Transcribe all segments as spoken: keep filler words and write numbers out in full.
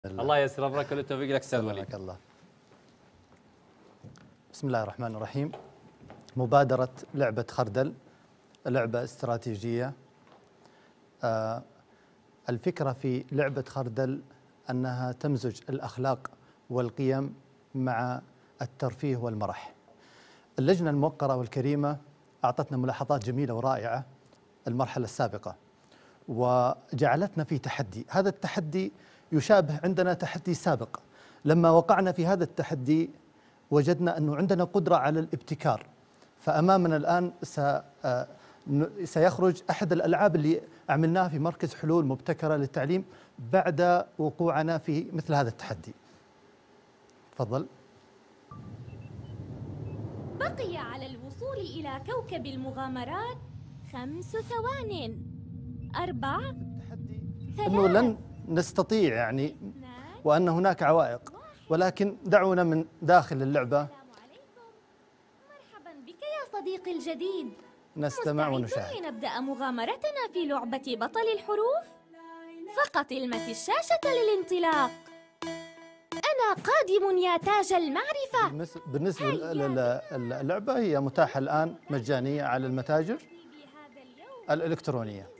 الله ييسر امرك والتوفيق لك استاذ وليد. الله. بسم الله الرحمن الرحيم. مبادرة لعبة خردل، لعبة استراتيجية. آه الفكرة في لعبة خردل أنها تمزج الأخلاق والقيم مع الترفيه والمرح. اللجنة الموقرة والكريمة أعطتنا ملاحظات جميلة ورائعة المرحلة السابقة، وجعلتنا في تحدي. هذا التحدي يشابه عندنا تحدي سابق. لما وقعنا في هذا التحدي وجدنا أنه عندنا قدرة على الابتكار، فأمامنا الآن سيخرج أحد الألعاب اللي عملناها في مركز حلول مبتكرة للتعليم بعد وقوعنا في مثل هذا التحدي. تفضل. بقي على الوصول إلى كوكب المغامرات خمس ثوان. أربع، ثلاث، أنه لن نستطيع يعني، وأن هناك عوائق، ولكن دعونا من داخل اللعبة. مرحبا بك يا صديقي الجديد. نستمع ونشاهد. لنبدأ مغامرتنا في لعبة بطل الحروف. فقط المس الشاشة للانطلاق. أنا قادم يا تاج المعرفة. بالنسبة للعبة هي متاحة الآن مجانية على المتاجر الإلكترونية.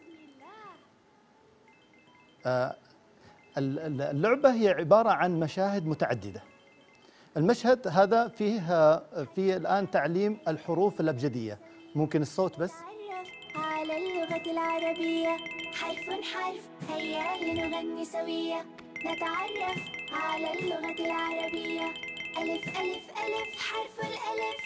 اللعبة هي عبارة عن مشاهد متعددة. المشهد هذا فيه فيه الآن تعليم الحروف الأبجدية. ممكن الصوت بس. على اللغة العربية حرف حرف، هيا لنغني سوية. نتعرف على اللغة العربية. ألف ألف ألف حرف الألف.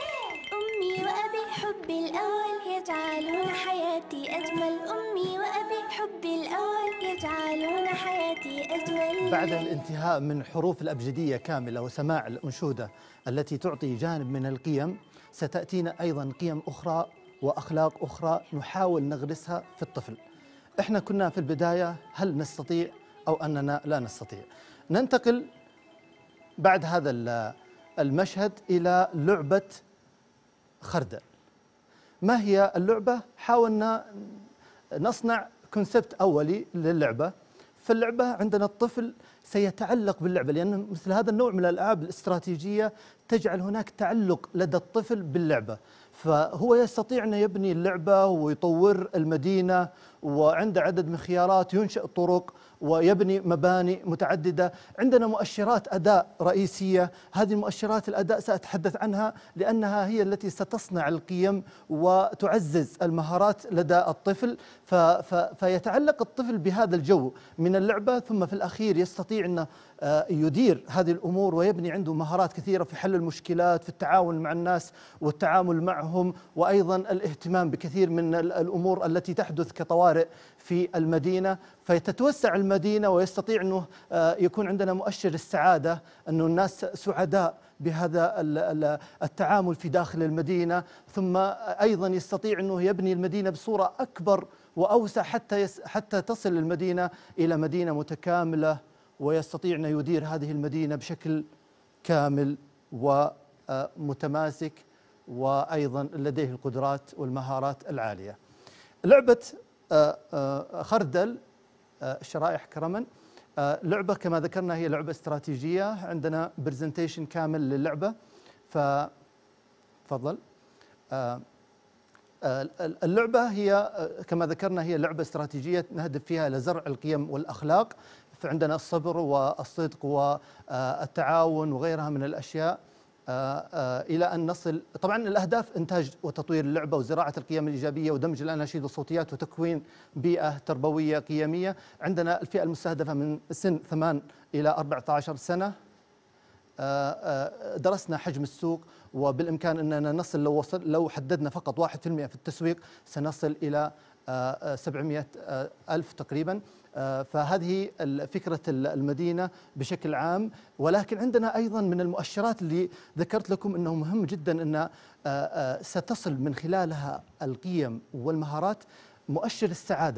أمي وأبي حبي الأول يجعلون حياتي أجمل. أمي وأبي حبي الأول يجعلون حياتي أجمل. بعد الانتهاء من حروف الأبجدية كاملة وسماع الأنشودة التي تعطي جانب من القيم، ستأتينا أيضا قيم أخرى وأخلاق أخرى نحاول نغرسها في الطفل. إحنا كنا في البداية هل نستطيع أو أننا لا نستطيع. ننتقل بعد هذا المشهد إلى لعبة خردل. ما هي اللعبة؟ حاولنا نصنع كونسبت أولي للعبة. في اللعبة عندنا الطفل سيتعلق باللعبة، لأن مثل هذا النوع من الألعاب الاستراتيجية تجعل هناك تعلق لدى الطفل باللعبة، فهو يستطيع أن يبني اللعبة ويطور المدينة، وعنده عدد من خيارات، ينشئ طرق ويبني مباني متعددة. عندنا مؤشرات أداء رئيسية، هذه مؤشرات الأداء سأتحدث عنها لأنها هي التي ستصنع القيم وتعزز المهارات لدى الطفل. فيتعلق الطفل بهذا الجو من اللعبة، ثم في الأخير يستطيع أن يدير هذه الأمور ويبني عنده مهارات كثيرة في حل المشكلات، في التعاون مع الناس والتعامل معهم، وأيضا الاهتمام بكثير من الأمور التي تحدث كطوارئ في المدينة. فتتوسع المدينة ويستطيع أنه يكون عندنا مؤشر السعادة، أنه الناس سعداء بهذا التعامل في داخل المدينة. ثم أيضا يستطيع أنه يبني المدينة بصورة أكبر وأوسع حتى حتى تصل المدينة إلى مدينة متكاملة، ويستطيع أن يدير هذه المدينة بشكل كامل ومتماسك، وأيضا لديه القدرات والمهارات العالية. لعبة خردل شرائح كرما، لعبة كما ذكرنا هي لعبة استراتيجية. عندنا برزنتيشن كامل للعبة، فتفضل. اللعبة هي كما ذكرنا هي لعبة استراتيجية نهدف فيها لزرع القيم والأخلاق. فعندنا الصبر والصدق والتعاون وغيرها من الأشياء إلى أن نصل. طبعا الأهداف إنتاج وتطوير اللعبة وزراعة القيم الإيجابية ودمج الأناشيد والصوتيات وتكوين بيئة تربوية قيمية. عندنا الفئة المستهدفة من سن ثمان إلى أربعة عشر سنة. درسنا حجم السوق، وبالإمكان أننا نصل لو وصل لو حددنا فقط واحد في المئة في التسويق سنصل إلى سبعمئة ألف تقريبا. فهذه فكرة المدينة بشكل عام. ولكن عندنا أيضا من المؤشرات اللي ذكرت لكم أنه مهم جدا أن ستصل من خلالها القيم والمهارات، مؤشر السعادة.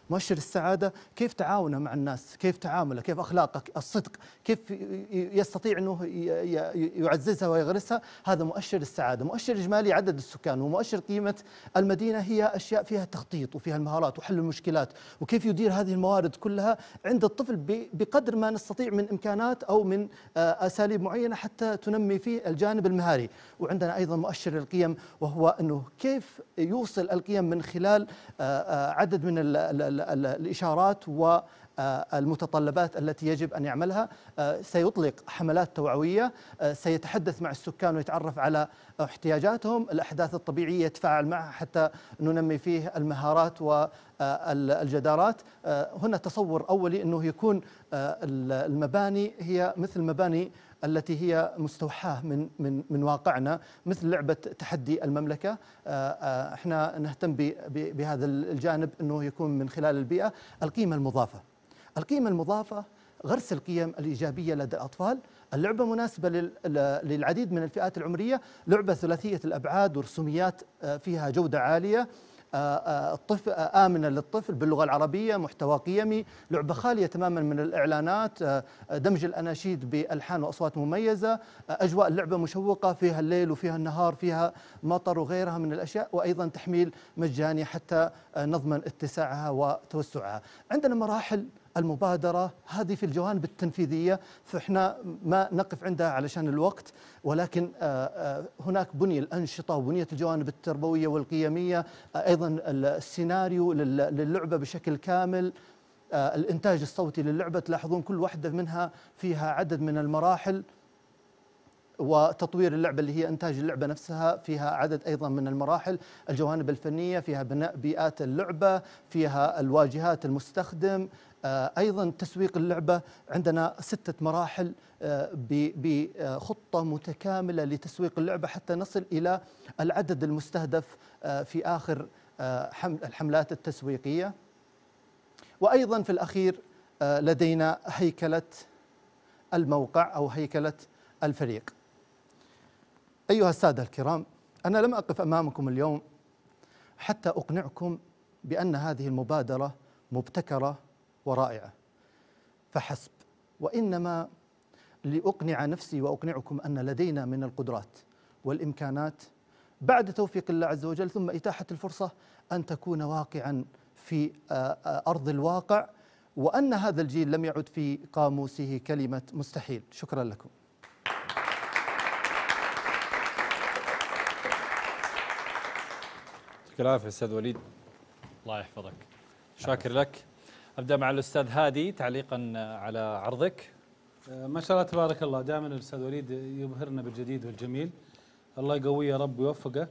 مؤشر السعادة كيف تعاونه مع الناس، كيف تعامله، كيف أخلاقه، الصدق، كيف يستطيع أنه يعززها ويغرسها. هذا مؤشر السعادة. مؤشر إجمالي عدد السكان ومؤشر قيمة المدينة هي أشياء فيها تخطيط وفيها المهارات وحل المشكلات وكيف يدير هذه الموارد كلها عند الطفل بقدر ما نستطيع من إمكانات أو من أساليب معينة حتى تنمي فيه الجانب المهاري. وعندنا أيضا مؤشر القيم، وهو أنه كيف يوصل القيم من خلال عدد من ال ال ال الإشارات والمتطلبات التي يجب أن يعملها. سيطلق حملات توعوية، سيتحدث مع السكان ويتعرف على احتياجاتهم، الأحداث الطبيعية يتفاعل معها حتى ننمي فيه المهارات والجدارات. هنا تصور أولي أنه يكون المباني هي مثل مباني التي هي مستوحاة من من من واقعنا، مثل لعبة تحدي المملكة. احنا نهتم بهذا الجانب انه يكون من خلال البيئة. القيمة المضافة، القيمة المضافة غرس القيم الإيجابية لدى الأطفال. اللعبة مناسبة للعديد من الفئات العمرية، لعبة ثلاثية الأبعاد ورسوميات فيها جودة عالية، الطفل آمنة للطفل باللغة العربية، محتوى قيمي، لعبة خالية تماما من الإعلانات، دمج الأناشيد بألحان وأصوات مميزة، أجواء اللعبة مشوقة، فيها الليل وفيها النهار، فيها مطر وغيرها من الأشياء، وأيضا تحميل مجاني حتى نضمن اتساعها وتوسعها. عندنا مراحل المبادرة هذه في الجوانب التنفيذية، فإحنا ما نقف عندها علشان الوقت، ولكن هناك بني الأنشطة وبنية الجوانب التربوية والقيمية، أيضا السيناريو للعبة بشكل كامل، الإنتاج الصوتي للعبة. تلاحظون كل واحدة منها فيها عدد من المراحل، وتطوير اللعبة اللي هي إنتاج اللعبة نفسها فيها عدد أيضا من المراحل. الجوانب الفنية فيها بناء بيئات اللعبة، فيها الواجهات المستخدم، أيضا تسويق اللعبة. عندنا ستة مراحل بخطة متكاملة لتسويق اللعبة حتى نصل إلى العدد المستهدف في آخر الحملات التسويقية. وأيضا في الأخير لدينا هيكلة الموقع أو هيكلة الفريق. أيها السادة الكرام، أنا لم أقف أمامكم اليوم حتى أقنعكم بأن هذه المبادرة مبتكرة ورائعة فحسب، وإنما لأقنع نفسي وأقنعكم أن لدينا من القدرات والإمكانات بعد توفيق الله عز وجل ثم إتاحة الفرصة أن تكون واقعا في أرض الواقع، وأن هذا الجيل لم يعد في قاموسه كلمة مستحيل. شكرا لكم. يعطيك العافية أستاذ وليد، الله يحفظك. شاكر لك. أبدأ مع الأستاذ هادي تعليقا على عرضك. ما شاء الله تبارك الله، دائما الأستاذ وليد يبهرنا بالجديد والجميل، الله يقويه يا رب ويوفقه.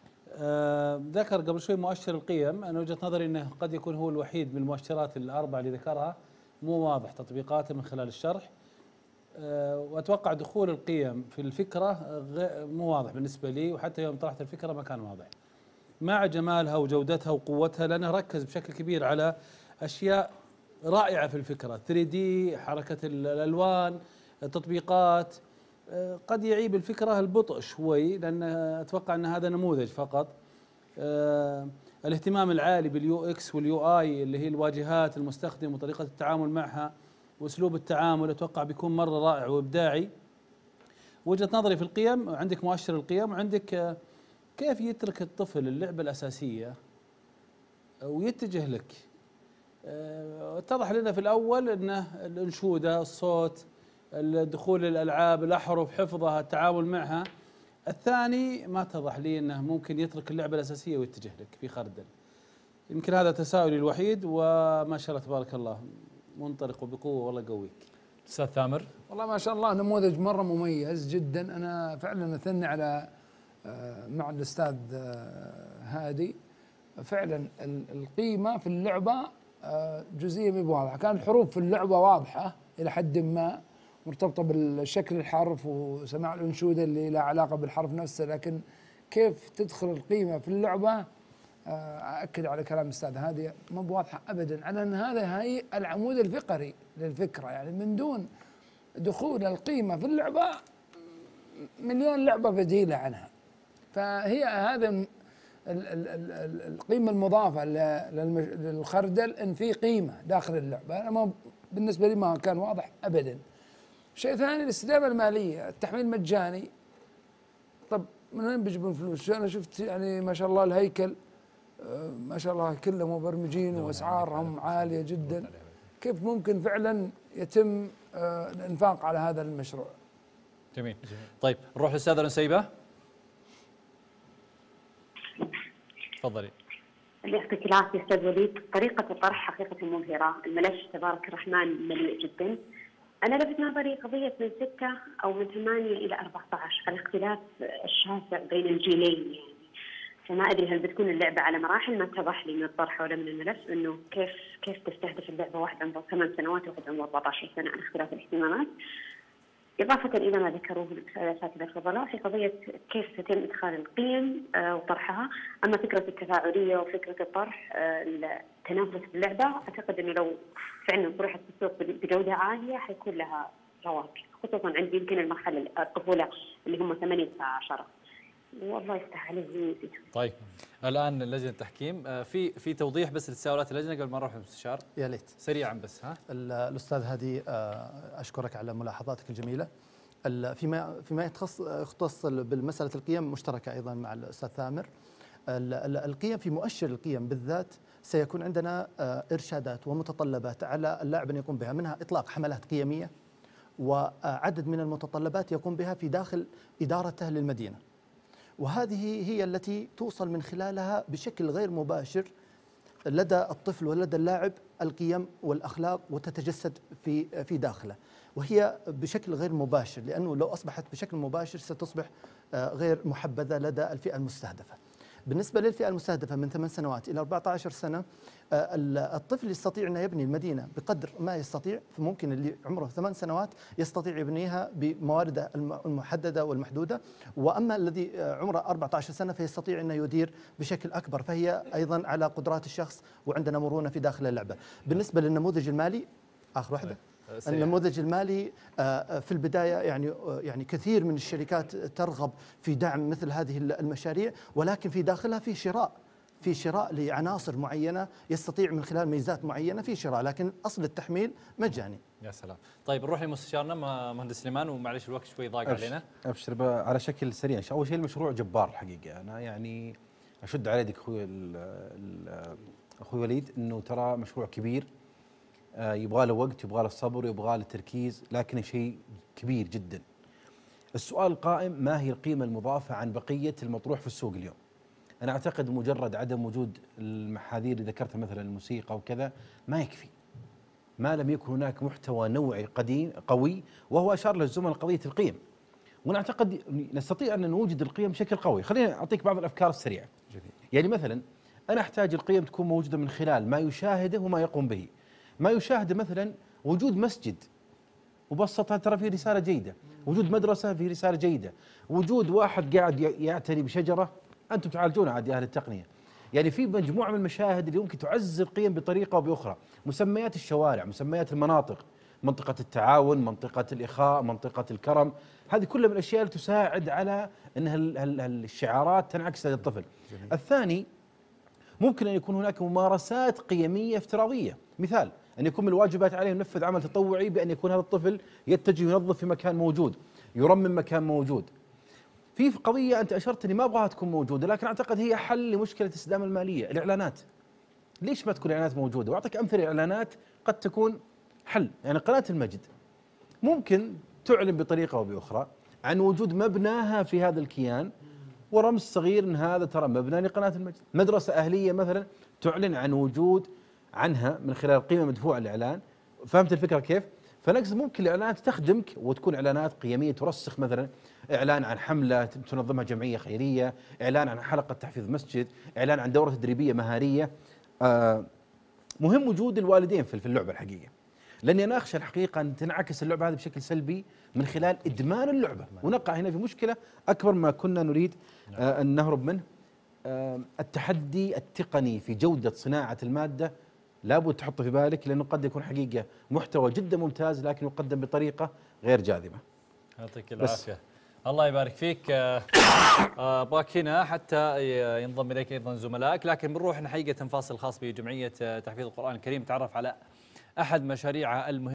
آه ذكر قبل شوي مؤشر القيم، أنا وجهة نظري أنه قد يكون هو الوحيد من المؤشرات الأربعة اللي ذكرها مو واضح تطبيقاته من خلال الشرح. آه وأتوقع دخول القيم في الفكرة مو واضح بالنسبة لي، وحتى يوم طرحت الفكرة ما كان واضح مع جمالها وجودتها وقوتها، لأنه ركز بشكل كبير على أشياء رائعة في الفكرة، ثري دي، حركة الألوان، التطبيقات. قد يعيب الفكرة البطء شوي، لأن أتوقع أن هذا نموذج فقط. الاهتمام العالي باليو اكس واليو اي اللي هي الواجهات المستخدم وطريقة التعامل معها وأسلوب التعامل، أتوقع بيكون مرة رائع وإبداعي. وجهة نظري في القيم، عندك مؤشر القيم وعندك كيف يترك الطفل اللعبة الأساسية ويتجه لك. اتضح لنا في الأول أنه الأنشودة، الصوت، الدخول للألعاب، الأحرف، حفظها، التعامل معها. الثاني ما اتضح لي أنه ممكن يترك اللعبة الأساسية ويتجه لك في خردل. يمكن هذا تساؤلي الوحيد، وما شاء الله تبارك الله منطلق وبقوة، والله يقويك. أستاذ ثامر. والله ما شاء الله نموذج مرة مميز جدا. أنا فعلا أثني على مع الأستاذ هادي، فعلا القيمة في اللعبة جزئية مو واضحة. كان الحروف في اللعبة واضحة إلى حد ما، مرتبطة بالشكل الحرف وسماع الأنشودة اللي لها علاقة بالحرف نفسه، لكن كيف تدخل القيمة في اللعبة أأكد على كلام الأستاذ هادي مو بواضحة أبدا، على أن هذا هي العمود الفقري للفكرة. يعني من دون دخول القيمة في اللعبة مليون لعبة بديلة عنها. فهي هذا ال ال ال القيمه المضافه للخردل ان في قيمه داخل اللعبه. انا ما بالنسبه لي ما كان واضح ابدا. شيء ثاني الاستدامه الماليه، التحميل مجاني. طب من وين بيجيبون فلوس؟ انا شفت يعني ما شاء الله الهيكل ما شاء الله كله مبرمجين واسعارهم عاليه جدا. كيف ممكن فعلا يتم الانفاق على هذا المشروع؟ جميل. طيب نروح للاستاذه نسيبه. تفضلي. اللي يعطيك العافيه استاذ وليد، طريقه الطرح حقيقه مبهره، الملف تبارك الرحمن مليء جدا. انا لفت نظري قضيه من سته او من ثمانيه الى أربعة عشر، الاختلاف الشاسع بين الجيلين يعني. فما ادري هل بتكون اللعبه على مراحل، ما اتضح لي من الطرح ولا من الملف انه كيف كيف تستهدف اللعبه واحد عمره ثمان سنوات وواحد عمره أربعة عشر سنه عن اختلاف الاهتمامات. إضافة إلى ما ذكروه الأساتذة الفضلاء في قضية كيف سيتم إدخال القيم وطرحها. أما فكرة التفاعلية وفكرة الطرح التنافس باللعبة، أعتقد أنه لو فعلا طرحت في السوق بجودة عالية حيكون لها رواج، خصوصا عند يمكن المرحلة الطفولة اللي هم ثمانية تسعة عشرة. والله يفتح عليه. طيب الان لجنه التحكيم في في توضيح بس لتساؤلات اللجنه قبل ما نروح للمستشار. يا ليت سريعا بس. ها الاستاذ هادي اشكرك على ملاحظاتك الجميله. فيما فيما يختص يختص بالمساله القيم مشتركه ايضا مع الاستاذ ثامر. القيم في مؤشر القيم بالذات سيكون عندنا ارشادات ومتطلبات على اللاعب ان يقوم بها، منها اطلاق حملات قيميه وعدد من المتطلبات يقوم بها في داخل ادارته للمدينه. وهذه هي التي توصل من خلالها بشكل غير مباشر لدى الطفل ولدى اللاعب القيم والأخلاق وتتجسد في في داخله، وهي بشكل غير مباشر، لأنه لو أصبحت بشكل مباشر ستصبح غير محبذة لدى الفئة المستهدفة. بالنسبة للفئة المستهدفة من ثمان سنوات إلى أربعة عشر سنة، الطفل يستطيع أن يبني المدينة بقدر ما يستطيع، فممكن اللي عمره ثمان سنوات يستطيع يبنيها بموارده المحددة والمحدودة، وأما الذي عمره أربعة عشر سنة فيستطيع أن يدير بشكل أكبر، فهي أيضا على قدرات الشخص وعندنا مرونة في داخل اللعبة. بالنسبة للنموذج المالي، آخر واحدة، النموذج المالي في البداية يعني يعني كثير من الشركات ترغب في دعم مثل هذه المشاريع، ولكن في داخلها في شراء في شراء لعناصر معينة يستطيع من خلال ميزات معينة في شراء، لكن أصل التحميل مجاني. يا سلام. طيب نروح لمستشارنا مهندس سليمان، ومعلش الوقت شوي ضاق علينا. أبشر على شكل سريع. أول شيء المشروع جبار الحقيقة، أنا يعني أشد على يدك أخوي أخوي وليد إنه ترى مشروع كبير، يبغى له وقت، يبغى له صبر، يبغى له تركيز، لكن شيء كبير جدا. السؤال القائم: ما هي القيمة المضافة عن بقية المطروح في السوق اليوم؟ أنا أعتقد مجرد عدم وجود المحاذير اللي ذكرتها مثلا الموسيقى وكذا ما يكفي، ما لم يكن هناك محتوى نوعي قديم قوي، وهو أشار له الزملاء قضية القيم. وأنا أعتقد نستطيع أن نوجد القيم بشكل قوي. خليني أعطيك بعض الأفكار السريعة. جميل. يعني مثلا أنا أحتاج القيم تكون موجودة من خلال ما يشاهده وما يقوم به. ما يشاهد مثلا وجود مسجد مبسط، ترى فيه رسالة جيدة، وجود مدرسة فيه رسالة جيدة، وجود واحد قاعد يعتني بشجرة، أنتم تعالجون عاد يا أهل التقنية. يعني في مجموعة من المشاهد اللي ممكن تعزز القيم بطريقة أو بأخرى. مسميات الشوارع، مسميات المناطق، منطقة التعاون، منطقة الإخاء، منطقة الكرم، هذه كلها من الأشياء اللي تساعد على أن الشعارات تنعكس على الطفل. جميل. الثاني ممكن أن يكون هناك ممارسات قيمية افتراضية، مثال أن يكون من الواجبات عليه ينفذ عمل تطوعي بأن يكون هذا الطفل يتجه ينظف في مكان موجود، يرمم مكان موجود. في قضية أنت أشرت أني ما أبغاها تكون موجودة، لكن أعتقد هي حل لمشكلة الاستدامة المالية، الإعلانات. ليش ما تكون إعلانات موجودة؟ وأعطيك أمثلة إعلانات قد تكون حل. يعني قناة المجد ممكن تعلن بطريقة أو بأخرى عن وجود مبناها في هذا الكيان، ورمز صغير أن هذا ترى مبنى لقناة المجد. مدرسة أهلية مثلا تعلن عن وجود عنها من خلال قيمة مدفوعة الإعلان. فهمت الفكرة كيف؟ فنقصد ممكن الإعلانات تخدمك وتكون إعلانات قيمية ترسخ، مثلا إعلان عن حملة تنظمها جمعية خيرية، إعلان عن حلقة تحفيظ مسجد، إعلان عن دورة تدريبية مهارية. آه مهم وجود الوالدين في اللعبة الحقيقة، لأني أنا أخشى الحقيقة أن تنعكس اللعبة هذه بشكل سلبي من خلال إدمان اللعبة، ونقع هنا في مشكلة أكبر ما كنا نريد آه أن نهرب منه. آه التحدي التقني في جودة صناعة المادة لابد تحطه في بالك، لأنه قد يكون حقيقة محتوى جدا ممتاز لكن يقدم بطريقة غير جاذبة. يعطيك العافية. الله يبارك فيك. ابغاك هنا حتى ينضم اليك ايضا زملائك، لكن بنروح حقيقه فاصل خاص بجمعيه تحفيظ القران الكريم، تعرف على احد مشاريعها المهمه.